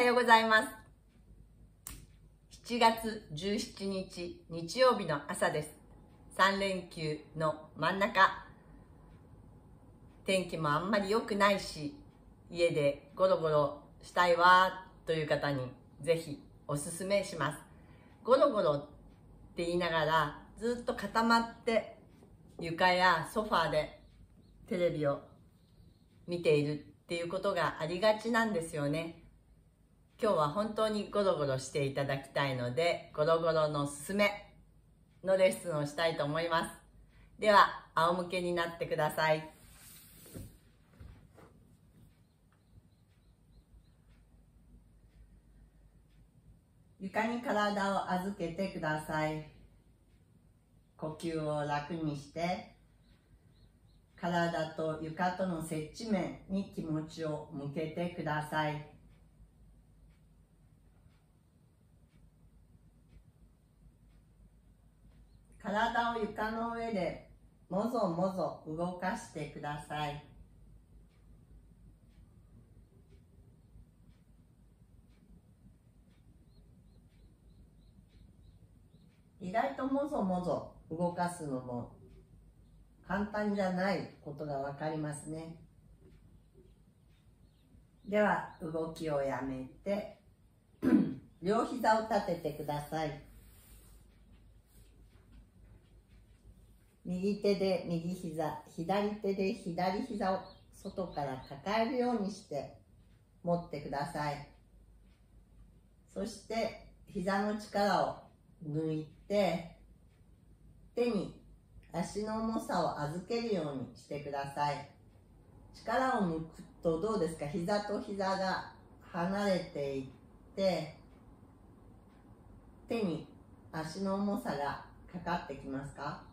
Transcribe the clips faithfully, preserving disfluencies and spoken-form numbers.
ようございます。しちがつじゅうしちにち日曜日の朝です。さんれんきゅうの真ん中。天気もあんまり良くないし、家でゴロゴロしたいわという方にぜひおすすめします。ゴロゴロって言いながらずっと固まって床やソファーでテレビを見ているっていうことがありがちなんですよね。今日は本当にゴロゴロしていただきたいので、ゴロゴロのすすめのレッスンをしたいと思います。では、仰向けになってください。床に体を預けてください。呼吸を楽にして、体と床との接地面に気持ちを向けてください。体を床の上でもぞもぞ動かしてください。意外ともぞもぞ動かすのも簡単じゃないことがわかりますね。では動きをやめて両膝を立ててください。右手で右膝、左手で左膝を外から抱えるようにして持ってください。そして膝の力を抜いて手に足の重さを預けるようにしてください。力を抜くとどうですか？膝と膝が離れていって手に足の重さがかかってきますか？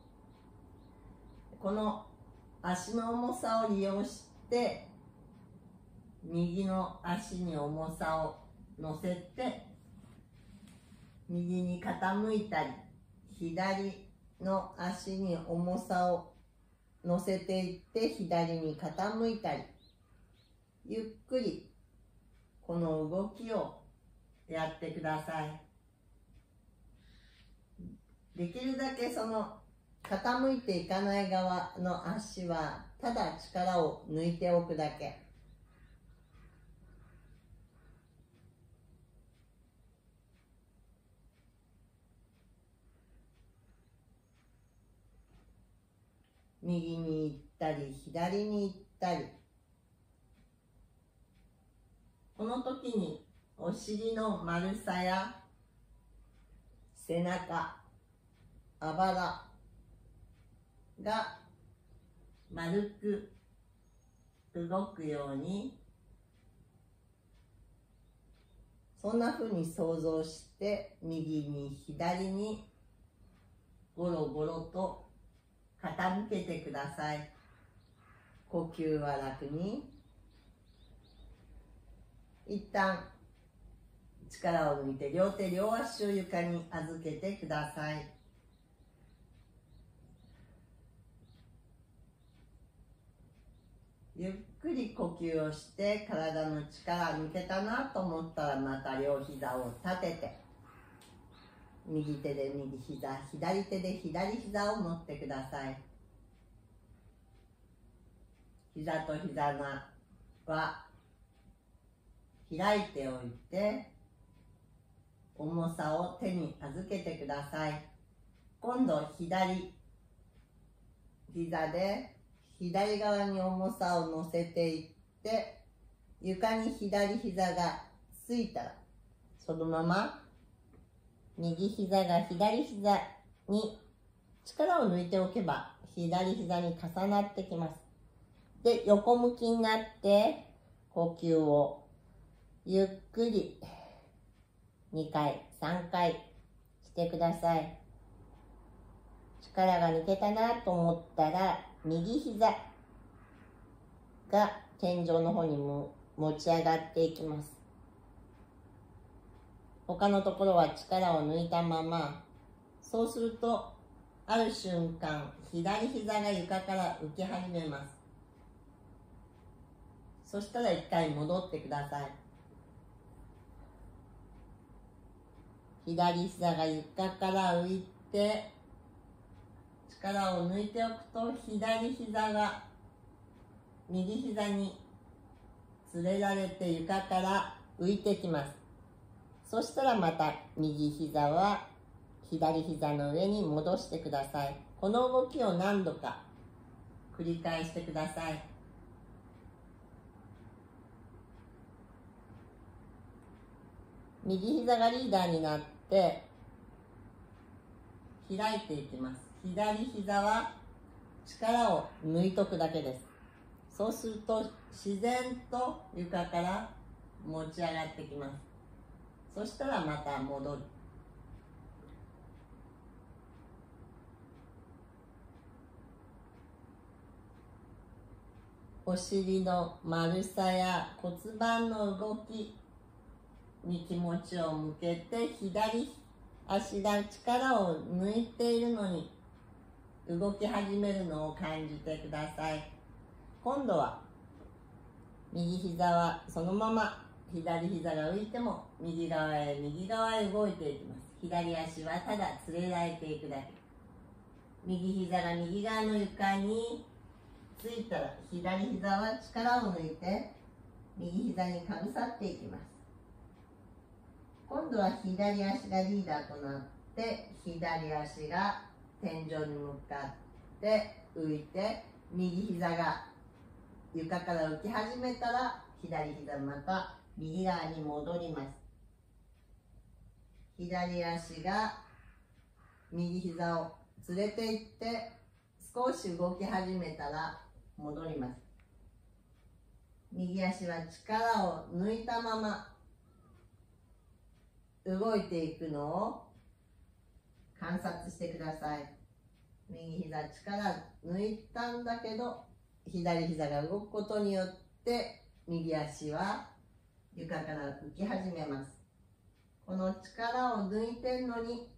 この足の重さを利用して右の足に重さを乗せて右に傾いたり、左の足に重さを乗せていって左に傾いたり、ゆっくりこの動きをやってください。できるだけその傾いていかない側の足はただ力を抜いておくだけ。右に行ったり左に行ったり。この時にお尻の丸さや背中、あばらが丸く動くように、そんなふうに想像して右に左にゴロゴロと傾けてください。呼吸は楽に。一旦力を抜いて両手両足を床に預けてください。ゆっくり呼吸をして体の力抜けたなと思ったらまた両膝を立てて右手で右膝、左手で左膝を持ってください。膝と膝は開いておいて重さを手に預けてください。今度左膝で左側に重さを乗せていって床に左膝がついたらそのまま右膝が左膝に力を抜いておけば左膝に重なってきます。で、横向きになって呼吸をゆっくりにかい、さんかいしてください。力が抜けたなと思ったら右膝が天井の方にも持ち上がっていきます。他のところは力を抜いたまま、そうするとある瞬間左膝が床から浮き始めます。そしたら一回戻ってください。 左膝が床から浮いて、力を抜いておくと左膝が右膝に連れられて床から浮いてきます。そしたらまた右膝は左膝の上に戻してください。この動きを何度か繰り返してください。右膝がリーダーになって開いていきます。左膝は力を抜いとくだけです。そうすると自然と床から持ち上がってきます。そしたらまた戻る。お尻の丸さや骨盤の動きに気持ちを向けて、左足が力を抜いているのに動き始めるのを感じてください。今度は右膝はそのまま左膝が浮いても右側へ右側へ動いていきます。左足はただ連れられていくだけ。右膝が右側の床についたら左膝は力を抜いて右膝にかぶさっていきます。今度は左足がリーダーとなって左足が天井に向かって浮いて、右膝が床から浮き始めたら左膝また右側に戻ります。左足が右膝を連れていって少し動き始めたら戻ります。右足は力を抜いたまま動いていくのを観察してください。右膝力抜いたんだけど左膝が動くことによって右足は床から浮き始めます。この力を抜いてんのに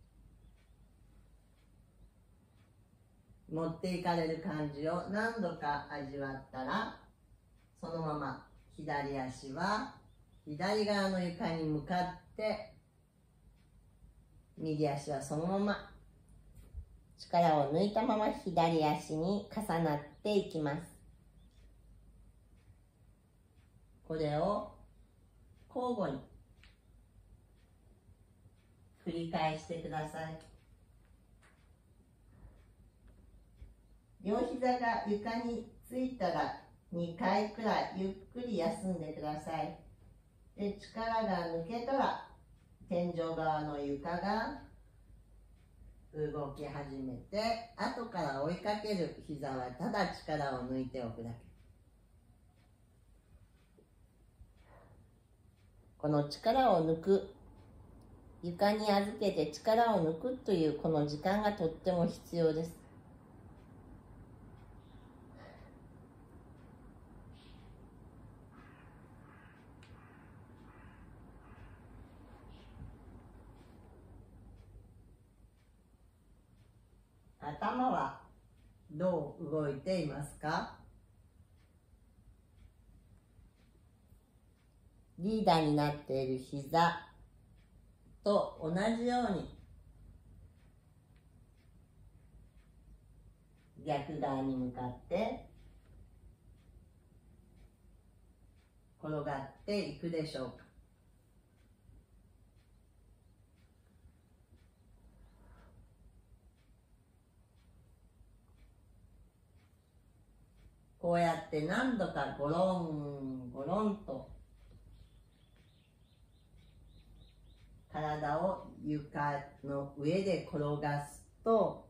持っていかれる感じを何度か味わったら、そのまま左足は左側の床に向かって右足はそのまま力を抜いたまま左足に重なっていきます。これを交互に繰り返してください。両膝が床についたらにかいくらいゆっくり休んでください。で、力が抜けたら天井側の床が動き始めて、後から追いかける膝はただ力を抜いておくだけ。この力を抜く、床に預けて力を抜くというこの時間がとっても必要です。頭はどう動いていますか？リーダーになっている膝と同じように逆側に向かって転がっていくでしょうか？こうやって何度かゴロンゴロンと体を床の上で転がすと、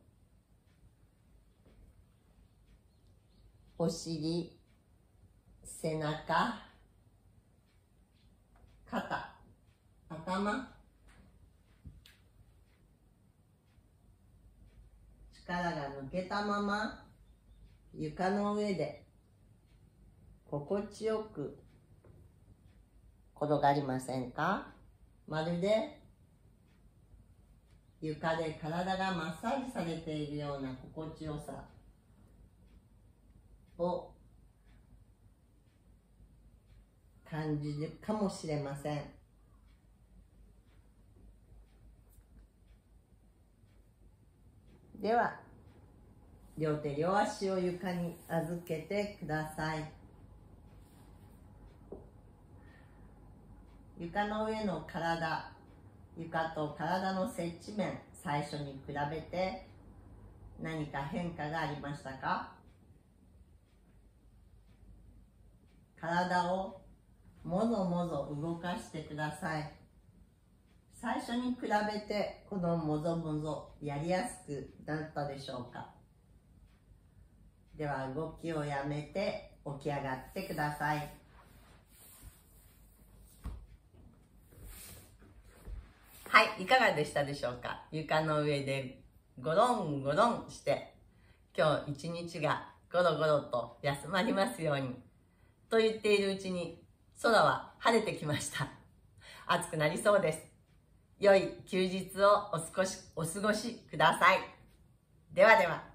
お尻、背中、肩、頭、力が抜けたまま床の上で心地よく転がりませんか？まるで床で体がマッサージされているような心地よさを感じるかもしれません。 では両手両足を床に預けてください。床の上の体、床と体の接地面、最初に比べて何か変化がありましたか？体をもぞもぞ動かしてください。最初に比べてこのもぞもぞやりやすくなったでしょうか？では動きをやめて起き上がってください。はい、いかがでしたでしょうか？床の上でゴロンゴロンして今日一日がゴロゴロと休まりますようにと言っているうちに空は晴れてきました。暑くなりそうです。良い休日をお少しお過ごしください。ではでは。